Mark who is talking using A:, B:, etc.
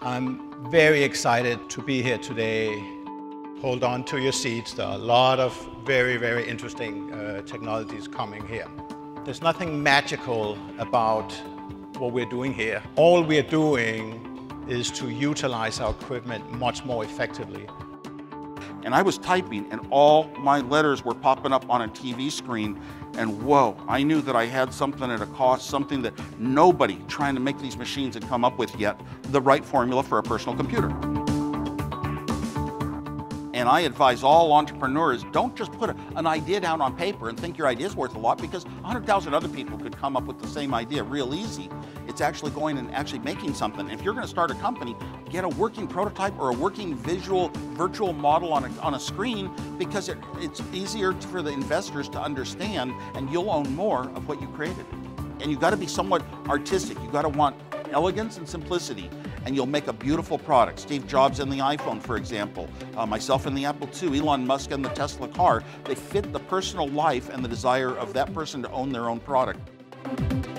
A: I'm very excited to be here today. Hold on to your seats. There are a lot of very, very interesting technologies coming here. There's nothing magical about what we're doing here. All we're doing is to utilize our equipment much more effectively.
B: And I was typing and all my letters were popping up on a TV screen, and whoa, I knew that I had something at a cost, something that nobody trying to make these machines had come up with yet, the right formula for a personal computer. And I advise all entrepreneurs, don't just put an idea down on paper and think your idea is worth a lot, because 100,000 other people could come up with the same idea real easy. It's actually going and actually making something. If you're going to start a company, get a working prototype or a working virtual model on a screen, because it's easier for the investors to understand, and you'll own more of what you created. And you've got to be somewhat artistic. You've got to want elegance and simplicity, and you'll make a beautiful product. Steve Jobs and the iPhone, for example, myself and the Apple II, Elon Musk and the Tesla car, they fit the personal life and the desire of that person to own their own product.